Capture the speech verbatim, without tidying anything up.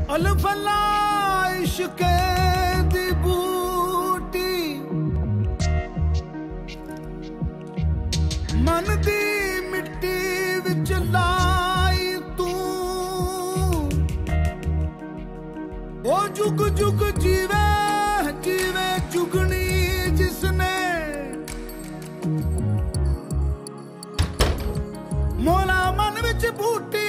अलफला इश्के दी बूटी मन दी मिट्टी विच लाई तू ओ जुग जुग जीवे जीवे जुगनी जिसने मोला मन विच बूटी